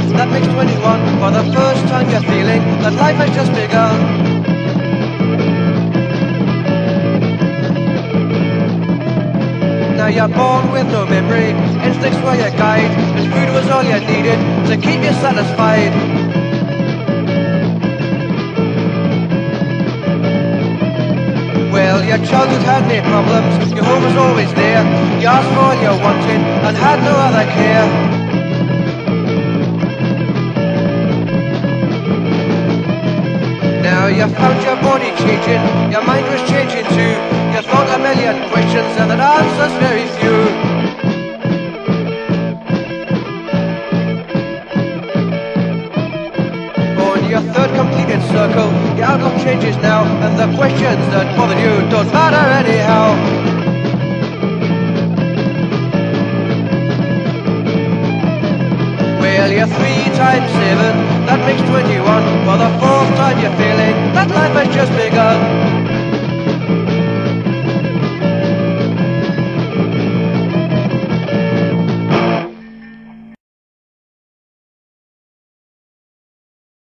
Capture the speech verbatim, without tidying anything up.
that makes twenty-one. For the first time you're feeling that life has just begun. Now you're born with no memory, instincts were your guide, and food was all you needed to keep you satisfied. Well, your childhood had no problems, your home was always there. You asked for all you wanted and had no other care. Now you found your body changing, your mind was changing too. You thought a million questions and the answers very few. Your third completed circle, your outlook changes now, and the questions that bother you don't matter anyhow. Well, you're three times seven, that makes twenty-one. For the fourth time you're feeling